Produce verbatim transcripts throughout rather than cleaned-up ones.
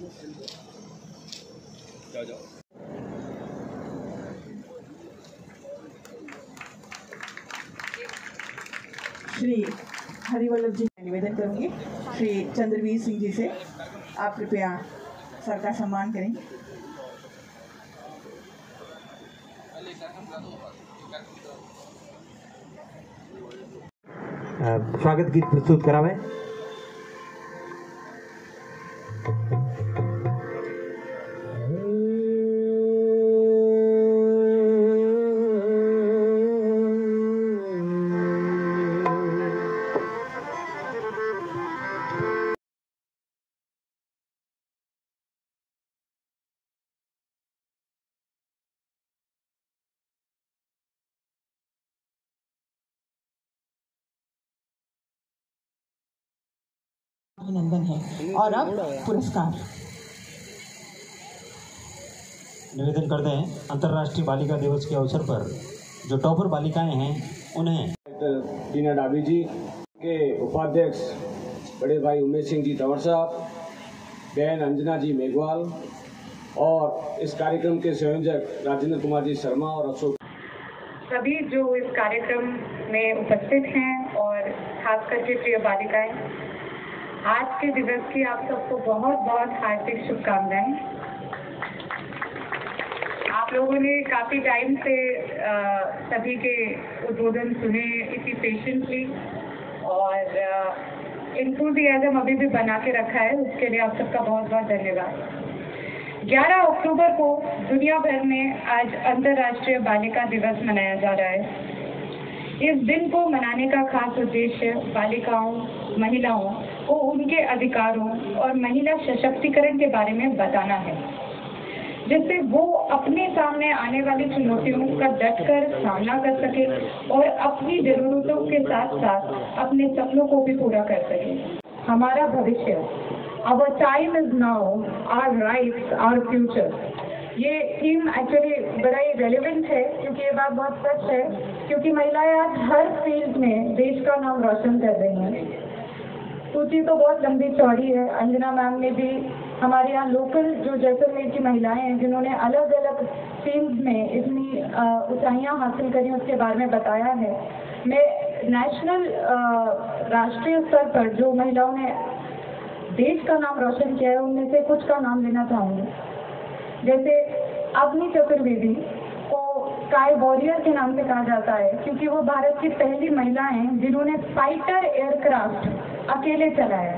जाओ जाओ। श्री हरिवल्लभ जी का निवेदन करूंगी। श्री चंद्रवीर सिंह जी से आप कृपया सर का सम्मान करें। स्वागत गीत प्रस्तुत करावे। अभिनंदन है और अब पुरस्कार निवेदन करते हैं। अंतर्राष्ट्रीय बालिका दिवस के अवसर पर जो टॉपर बालिकाएं हैं उन्हें टीना डाबी जी के उपाध्यक्ष बड़े भाई उमेश सिंह जी तंवर साहब, बहन अंजना जी मेघवाल और इस कार्यक्रम के संयोजक राजेंद्र कुमार जी शर्मा और अशोक, सभी जो इस कार्यक्रम में उपस्थित हैं और खास करके प्रिय बालिकाएं, आज के दिवस की आप सबको बहुत बहुत हार्दिक शुभकामनाएं। आप लोगों ने काफ़ी टाइम से आ, सभी के उद्बोधन सुने इसी पेशेंटली और इंथुजियाज्म अभी भी बना के रखा है, उसके लिए आप सबका बहुत बहुत धन्यवाद। ग्यारह अक्टूबर को दुनिया भर में आज अंतर्राष्ट्रीय बालिका दिवस मनाया जा रहा है। इस दिन को मनाने का खास उद्देश्य बालिकाओं, महिलाओं को उनके अधिकारों और महिला सशक्तिकरण के बारे में बताना है, जिससे वो अपने सामने आने वाली चुनौतियों का डटकर सामना कर सके और अपनी जरूरतों के साथ साथ अपने सपनों को भी पूरा कर सके। हमारा भविष्य, our time is now, our rights, our future. ये थीम एक्चुअली बड़ा ही रेलिवेंट है क्योंकि ये बात बहुत सच है, क्योंकि महिलाएं आज हर फील्ड में देश का नाम रोशन कर रही हैं। सूची तो बहुत लंबी चौड़ी है। अंजना मैम ने भी हमारे यहाँ लोकल जो जैसलमेर की महिलाएं हैं जिन्होंने अलग अलग फील्ड में इतनी ऊंचाइयां हासिल करी, उसके बारे में बताया है। मैं नेशनल राष्ट्रीय स्तर पर जो महिलाओं ने देश का नाम रोशन किया है उनमें से कुछ का नाम लेना चाहूँगी। जैसे अग्नि चतुर्वेदी को स्काई वॉरियर के नाम से कहा जाता है क्योंकि वो भारत की पहली महिला हैं जिन्होंने फाइटर एयरक्राफ्ट अकेले चलाया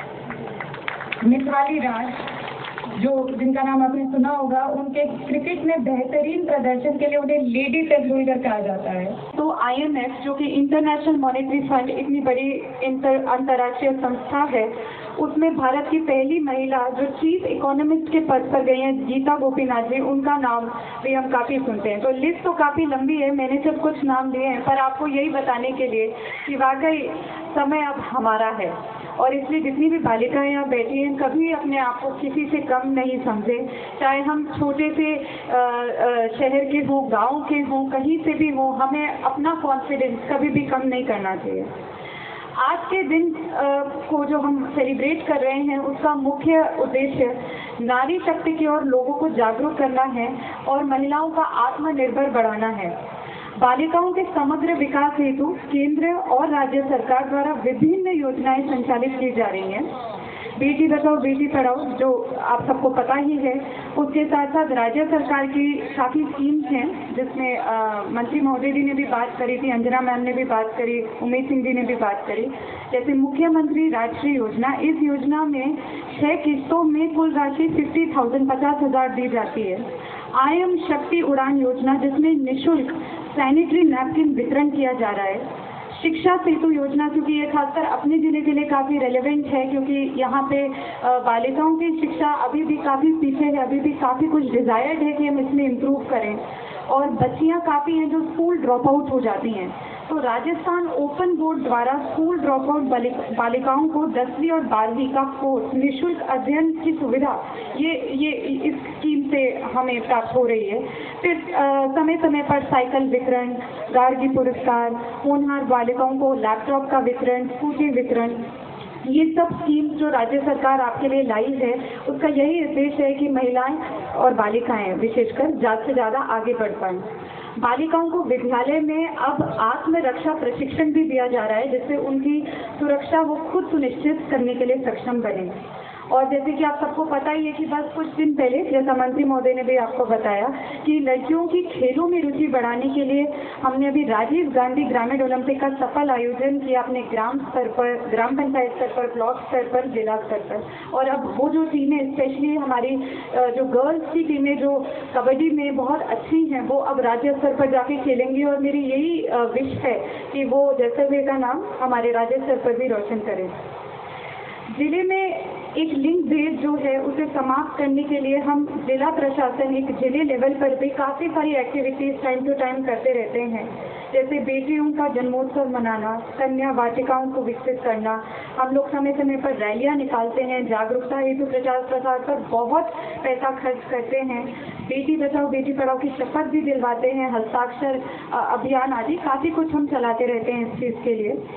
है। मिताली राज, जो जिनका नाम आपने सुना होगा, उनके क्रिकेट में बेहतरीन प्रदर्शन के लिए उन्हें लेडी तेंदुलकर कहा जाता है। तो आई एम एफ, जो कि इंटरनेशनल मॉनेटरी फंड, इतनी बड़ी इंटर अंतर्राष्ट्रीय संस्था है, उसमें भारत की पहली महिला जो चीफ इकोनॉमिस्ट के पद पर गई हैं, गीता गोपीनाथ जी, उनका नाम भी हम काफ़ी सुनते हैं। तो लिस्ट तो काफ़ी लंबी है, मैंने सिर्फ कुछ नाम लिए हैं, पर आपको यही बताने के लिए कि वाकई समय अब हमारा है और इसलिए जितनी भी बालिकाएं यहाँ बैठी हैं कभी अपने आप को किसी से कम नहीं समझे, चाहे हम छोटे से आ, आ, शहर के हों, गाँव के हों, कहीं से भी हों, हमें अपना कॉन्फिडेंस कभी भी कम नहीं करना चाहिए। आज के दिन को जो हम सेलिब्रेट कर रहे हैं उसका मुख्य उद्देश्य नारी शक्ति की ओर लोगों को जागरूक करना है और महिलाओं का आत्मनिर्भर बढ़ाना है। बालिकाओं के समग्र विकास हेतु केंद्र और राज्य सरकार द्वारा विभिन्न योजनाएं संचालित की जा रही हैं। बेटी बचाओ बेटी पढ़ाओ जो आप सबको पता ही है, उसके साथ साथ राज्य सरकार की काफ़ी स्कीम्स हैं जिसमें मंत्री महोदय जी ने भी बात करी थी, अंजना मैम ने भी बात करी, उमेश सिंह जी ने भी बात करी। जैसे मुख्यमंत्री राष्ट्रीय योजना, इस योजना में छः किस्तों में कुल राशि फिफ्टी थाउजेंड पचास हज़ार दी जाती है। आई एम शक्ति उड़ान योजना जिसमें निःशुल्क सैनिटरी नैपकिन वितरण किया जा रहा है। शिक्षा सेतु योजना, क्योंकि ये खासकर अपने जिले के लिए काफ़ी रेलेवेंट है क्योंकि यहाँ पे बालिकाओं की शिक्षा अभी भी काफ़ी पीछे है, अभी भी काफ़ी कुछ डिज़ायर्ड है कि हम इसमें इम्प्रूव करें और बच्चियाँ काफ़ी हैं जो स्कूल ड्रॉप आउट हो जाती हैं। तो राजस्थान ओपन बोर्ड द्वारा स्कूल ड्रॉप आउट बालिकाओं को दसवीं और बारहवीं का कोर्स निःशुल्क अध्ययन की सुविधा ये ये इस स्कीम से हमें प्राप्त हो रही है। फिर समय समय पर साइकिल वितरण, गार्गी पुरस्कार, होनहार बालिकाओं को लैपटॉप का वितरण, स्कूटी वितरण, ये सब स्कीम्स जो राज्य सरकार आपके लिए लाई है, उसका यही उद्देश्य है कि महिलाएं और बालिकाएं विशेषकर ज़्यादा से ज़्यादा आगे बढ़ पाएं। बालिकाओं को विद्यालय में अब आत्मरक्षा प्रशिक्षण भी दिया जा रहा है, जिससे उनकी सुरक्षा वो खुद सुनिश्चित करने के लिए सक्षम बने। और जैसे कि आप सबको पता ही है कि बस कुछ दिन पहले जैसा मंत्री महोदय ने भी आपको बताया कि लड़कियों की खेलों में रुचि बढ़ाने के लिए हमने अभी राजीव गांधी ग्रामीण ओलंपिक का सफल आयोजन किया अपने ग्राम स्तर पर, ग्राम पंचायत स्तर पर, ब्लॉक स्तर पर, जिला स्तर पर। और अब वो जो टीमें, स्पेशली हमारी जो गर्ल्स की टीमें जो कबड्डी में बहुत अच्छी हैं, वो अब राज्य स्तर पर जाके खेलेंगी। और मेरी यही विश है कि वो जैसलमेर का नाम हमारे राज्य स्तर पर भी रोशन करें। जिले में एक लिंग भेद जो है उसे समाप्त करने के लिए हम जिला प्रशासन एक जिले लेवल पर भी काफ़ी सारी एक्टिविटीज़ टाइम टू टाइम करते रहते हैं, जैसे बेटियों का जन्मोत्सव मनाना, कन्या वाटिकाओं को विकसित करना। हम लोग समय समय पर रैलियां निकालते हैं, जागरूकता हेतु प्रचार प्रसार पर बहुत पैसा खर्च करते हैं, बेटी बचाओ बेटी पढ़ाओ की शपथ भी दिलवाते हैं, हस्ताक्षर अभियान आदि काफ़ी कुछ हम चलाते रहते हैं इस चीज़ के लिए।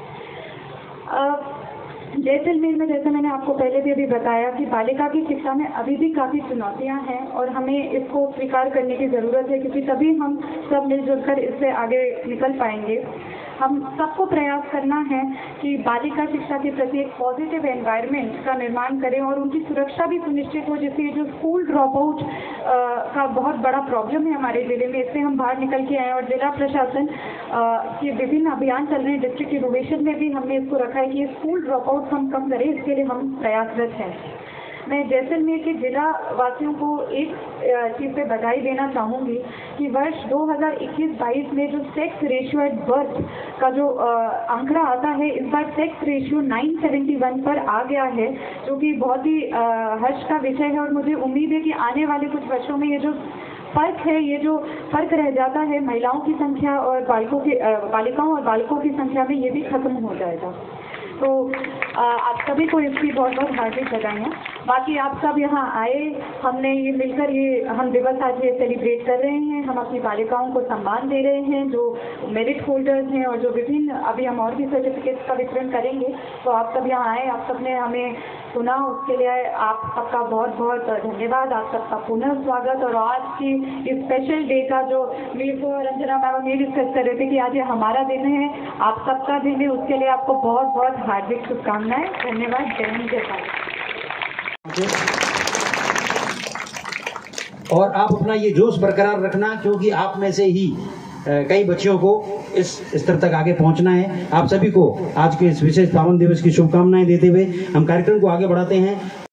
जैसलमेर में जैसे मैंने आपको पहले भी अभी बताया कि बालिका की शिक्षा में अभी भी काफ़ी चुनौतियां हैं और हमें इसको स्वीकार करने की ज़रूरत है, क्योंकि तभी हम सब मिलजुल कर इससे आगे निकल पाएंगे। हम सबको प्रयास करना है कि बालिका शिक्षा के प्रति एक पॉजिटिव एनवायरनमेंट का निर्माण करें और उनकी सुरक्षा भी सुनिश्चित हो, जिससे जो स्कूल ड्रॉप आउट का बहुत बड़ा प्रॉब्लम है हमारे ज़िले में, इससे हम बाहर निकल के आए। और जिला प्रशासन के विभिन्न अभियान चल रहे हैं, डिस्ट्रिक्ट इनोवेशन में भी हमने इसको रखा है कि स्कूल ड्रॉप आउट हम कम करें, इसके लिए हम प्रयासरत हैं। मैं जैसलमेर के जिला वासियों को एक चीज़ पे बधाई देना चाहूँगी कि वर्ष दो हज़ार इक्कीस बाईस में जो सेक्स रेशियो एट बर्थ का जो आंकड़ा आता है, इस बार सेक्स रेशियो नौ सौ इकहत्तर पर आ गया है, जो कि बहुत ही हर्ष का विषय है। और मुझे उम्मीद है कि आने वाले कुछ वर्षों में ये जो फर्क है, ये जो फर्क रह जाता है महिलाओं की संख्या और बालकों की बालिकाओं और बालकों की संख्या में, ये भी खत्म हो जाएगा। तो आप सभी को इसकी बहुत बहुत हार्दिक बधाइयाँ। बाकी आप सब यहाँ आए, हमने ये मिलकर ये हम दिवस आज ये सेलिब्रेट कर रहे हैं। हम अपनी बालिकाओं को सम्मान दे रहे हैं जो मेरिट होल्डर्स हैं, और जो विभिन्न अभी हम और भी सर्टिफिकेट्स का वितरण करेंगे। तो आप सब यहाँ आए, आप सब ने हमें सुना, उसके लिए आप सबका बहुत बहुत धन्यवाद, आप सबका पुनः स्वागत। और आज की इस स्पेशल डे का जो मेरे को रंजना मैम ये डिस्कस कर रहे थे कि आज ये हमारा दिन है, आप सबका दिन है, उसके लिए आपको बहुत बहुत हार्दिक शुभकामनाएं। धन्यवाद। जय हिंद, जय भारत। और आप अपना ये जोश बरकरार रखना, क्योंकि आप में से ही कई बच्चियों को इस स्तर तक आगे पहुंचना है। आप सभी को आज के इस विशेष पावन दिवस की शुभकामनाएं देते हुए हम कार्यक्रम को आगे बढ़ाते हैं।